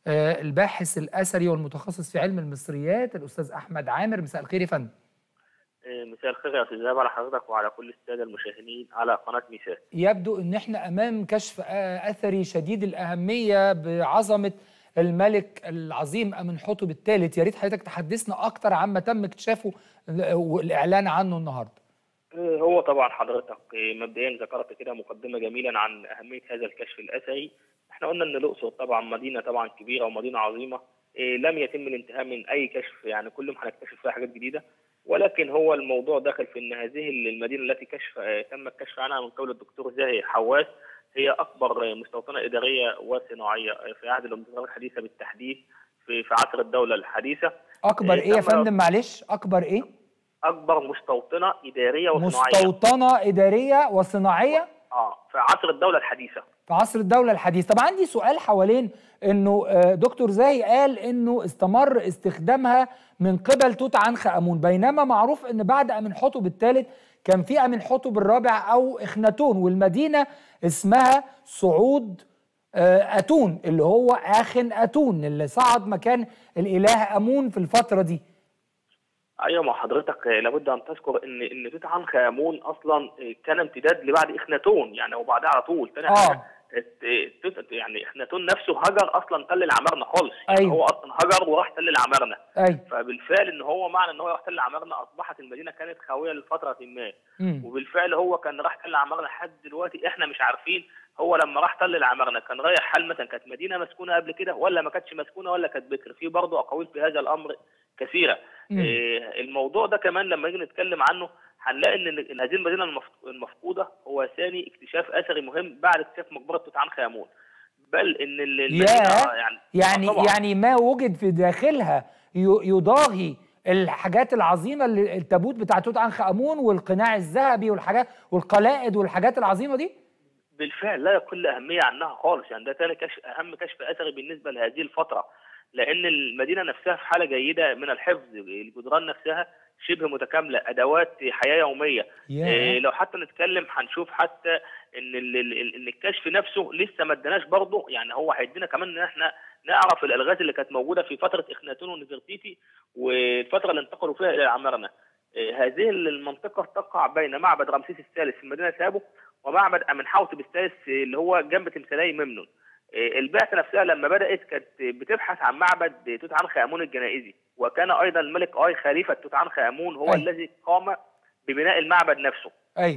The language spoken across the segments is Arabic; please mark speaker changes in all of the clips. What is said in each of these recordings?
Speaker 1: الباحث الأثري والمتخصص في علم المصريات الأستاذ أحمد عامر. مساء الخير يا فندم.
Speaker 2: مساء الخير يا استاذ إيهاب على حضرتك وعلى كل الساده المشاهدين على قناه ميثاق.
Speaker 1: يبدو ان احنا امام كشف اثري شديد الاهميه بعظمه الملك العظيم امنحتب الثالث. يا ريت حضرتك تحدثنا اكتر عما تم اكتشافه والاعلان عنه النهارده.
Speaker 2: هو طبعا حضرتك مبدئيا ذكرت كده مقدمه جميلا عن اهميه هذا الكشف الاثري. احنا قلنا ان الاقصر طبعا مدينه طبعا كبيره ومدينه عظيمه، لم يتم الانتهاء من اي كشف، يعني كل يوم هنكتشف فيها حاجات جديده. ولكن هو الموضوع داخل في ان هذه المدينه التي تم الكشف عنها من قبل الدكتور زاهي حواس هي اكبر مستوطنه اداريه وصناعيه في عهد الامبراطوريه الحديثه بالتحديد في عصر الدوله الحديثه.
Speaker 1: اكبر ايه يا فندم؟ معلش، اكبر ايه؟
Speaker 2: اكبر مستوطنه اداريه وصناعيه.
Speaker 1: مستوطنه اداريه وصناعيه
Speaker 2: في عصر الدوله الحديثه.
Speaker 1: في عصر الدولة الحديثة. طب عندي سؤال حوالين انه دكتور زاهي قال انه استمر استخدامها من قبل توت عنخ آمون، بينما معروف ان بعد امنحتب الثالث كان في امنحتب الرابع او اخناتون، والمدينة اسمها صعود اتون اللي هو اخن اتون اللي صعد مكان الاله امون في الفترة دي.
Speaker 2: ايوه، ما حضرتك لابد ان تذكر ان توت عنخ آمون اصلا كان امتداد لبعد اخناتون، يعني وبعدها على طول تاني حاجه يعني اخناتون نفسه هجر اصلا تل العمارنه خالص. يعني
Speaker 1: أيوه.
Speaker 2: هو اصلا هجر وراح تل العمارنه.
Speaker 1: أيوه.
Speaker 2: فبالفعل ان هو معنى ان هو راح تل العمارنه اصبحت المدينه كانت خاويه لفتره ما. وبالفعل هو كان راح تل العمارنه لحد دلوقتي احنا مش عارفين هو لما راح تل العمارنه كان رايح هل مثلا كانت مدينه مسكونه قبل كده ولا ما كانتش مسكونه ولا كانت بكر. في برضه اقاويل في هذا الامر كثيره. الموضوع ده كمان لما نيجي نتكلم عنه هنلاقي ان هذه المدينه المفقوده هو ثاني اكتشاف اثري مهم بعد اكتشاف مقبره توت عنخ آمون. بل ان المدينه
Speaker 1: يعني ما وجد في داخلها يضاهي الحاجات العظيمه اللي التابوت بتاع توت عنخ آمون والقناع الذهبي والحاجات والقلائد والحاجات العظيمه دي.
Speaker 2: بالفعل لا يقل اهميه عنها خالص، يعني ده ثاني اهم كشف اثري بالنسبه لهذه الفتره، لان المدينه نفسها في حاله جيده من الحفظ، الجدران نفسها شبه متكامله، ادوات حياه يوميه. لو حتى نتكلم هنشوف حتى ان الكشف نفسه لسه ما اداناش برضه، يعني هو هيدينا كمان ان احنا نعرف الالغاز اللي كانت موجوده في فتره اخناتون ونفرتيتي والفتره اللي انتقلوا فيها الى العمارنه. هذه المنطقه تقع بين معبد رمسيس الثالث في مدينه ثابو ومعبد امنحتب الثالث اللي هو جنب تمثالي ممنون. البعثه نفسها لما بدات كانت بتبحث عن معبد توت عنخ آمون الجنائزي، وكان ايضا الملك اي خليفه توت عنخ آمون هو الذي قام ببناء المعبد نفسه.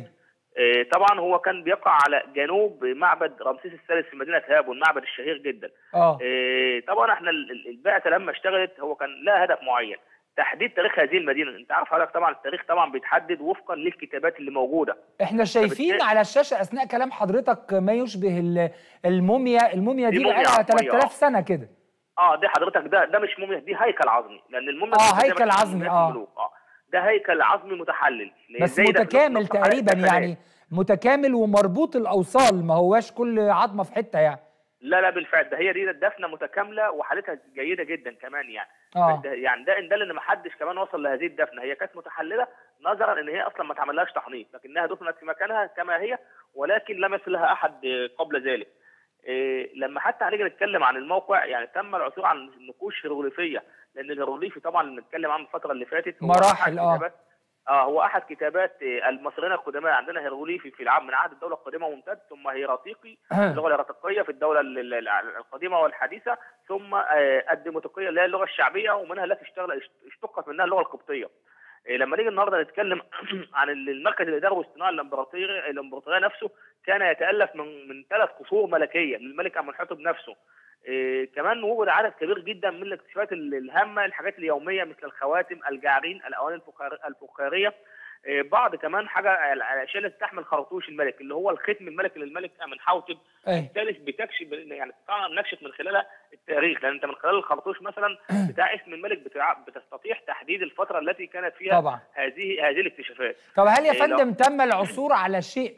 Speaker 2: طبعا هو كان بيقع على جنوب معبد رمسيس الثالث في مدينه ثابو، المعبد الشهير جدا. طبعا احنا البعثه لما اشتغلت هو كان لها هدف معين، تحديد تاريخ هذه المدينه. انت عارف حضرتك طبعا التاريخ طبعا بيتحدد وفقا للكتابات اللي موجوده.
Speaker 1: احنا شايفين على الشاشه اثناء كلام حضرتك ما يشبه الموميا دي بقالها 3000 سنه كده.
Speaker 2: دي حضرتك ده مش موميا، دي هيكل عظمي، لان الموميا
Speaker 1: هيكل عظمي.
Speaker 2: ده هيكل عظمي متحلل
Speaker 1: بس متكامل تقريبا، يعني متكامل ومربوط الاوصال، ما هواش كل عظمه في حته يعني.
Speaker 2: لا بالفعل ده هي دي الدفنه متكامله وحالتها جيده جدا كمان يعني. يعني ده ان ما حدش كمان وصل لهذه الدفنه، هي كانت متحلله نظرا ان هي اصلا ما اتعملهاش تحنيط، لكنها دفنت في مكانها كما هي ولكن لم يصل لها احد قبل ذلك. لما حتى هنيجي نتكلم عن الموقع، يعني تم العثور عن نقوش هيروغليفيه، لان الهيروغليفي طبعا اللي بنتكلم عنه الفتره اللي فاتت
Speaker 1: مراحل
Speaker 2: هو احد كتابات المصريين القدماء. عندنا هيروغليفي في من عهد الدوله القديمه وممتد، ثم هيراتيقي اللغه الهيراتيقيه في الدوله القديمه والحديثه، ثم الديموتيقيه اللي هي اللغه الشعبيه ومنها التي اشتقت منها اللغه القبطيه. لما نيجي النهارده نتكلم عن المركز الاداري والاصطناعي الامبراطوريه نفسه، كان يتالف من 3 قصور ملكيه للملك امنحتب نفسه. كمان وجد عدد كبير جدا من الاكتشافات الهامه، الحاجات اليوميه مثل الخواتم، الجعرين، الاواني الفخاريه، بعض كمان حاجه الاشياء اللي تحمل خرطوش الملك اللي هو الختم الملكي للملك امنحتب الثالث، بتكشف يعني نكشف من خلالها التاريخ، لان انت من خلال الخرطوش مثلا بتاع اسم الملك بتستطيع تحديد الفتره التي كانت فيها
Speaker 1: طبعا
Speaker 2: هذه الاكتشافات.
Speaker 1: طب هل يا فندم تم العثور على شيء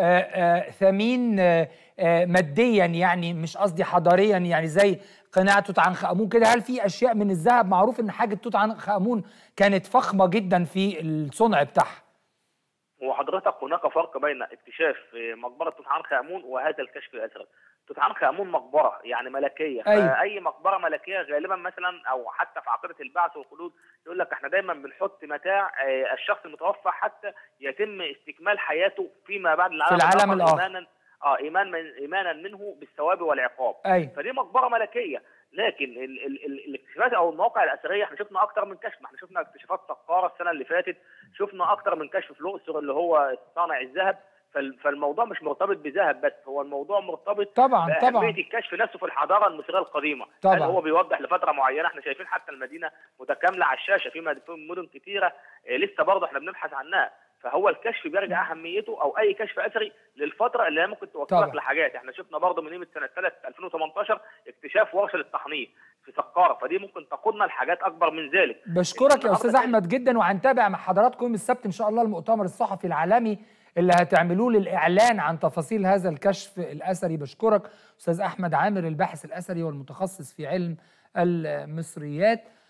Speaker 1: ثمين ماديا، يعني مش قصدي حضاريا، يعني زي قناع توت عنخ آمون كده؟ هل في اشياء من الذهب؟ معروف ان حاجه توت عنخ آمون كانت فخمه جدا في الصنع بتاعها.
Speaker 2: وحضرتك هناك فرق بين اكتشاف مقبره توت عنخ آمون وهذا الكشف الاثري. توت عنخ امون مقبره يعني ملكيه،
Speaker 1: أيوة.
Speaker 2: فاي مقبره ملكيه غالبا مثلا او حتى في عقيده البعث والخلود يقول لك احنا دايما بنحط متاع الشخص المتوفى حتى يتم استكمال حياته فيما بعد
Speaker 1: في العالم الآخر
Speaker 2: ايمانا منه بالثواب والعقاب.
Speaker 1: أيوة.
Speaker 2: فدي مقبره ملكيه. لكن الاكتشافات او المواقع الاثريه احنا شفنا اكتر من كشف، احنا شفنا اكتشافات سقاره السنه اللي فاتت، شفنا اكتر من كشف في الاقصر اللي هو صانع الذهب. فالموضوع مش مرتبط بذهب بس، هو الموضوع مرتبط بأهمية الكشف نفسه في الحضاره المصريه القديمه.
Speaker 1: طبعا.
Speaker 2: هل هو بيوضح لفتره معينه؟ احنا شايفين حتى المدينه متكامله على الشاشه في مدن كثيره لسه برضه احنا بنبحث عنها. فهو الكشف بيرجع اهميته او اي كشف اثري للفتره اللي هي ممكن توصلك لحاجات. احنا شفنا برضه من قيمه سنه 2018 اكتشاف ورشه التحنيط في سقاره، فدي ممكن تقودنا لحاجات اكبر من ذلك.
Speaker 1: بشكرك يا استاذ احمد جدا، وهنتابع مع حضراتكم يوم السبت ان شاء الله المؤتمر الصحفي العالمي اللي هتعملوه للاعلان عن تفاصيل هذا الكشف الاثري. بشكرك استاذ احمد عامر الباحث الاثري والمتخصص في علم المصريات.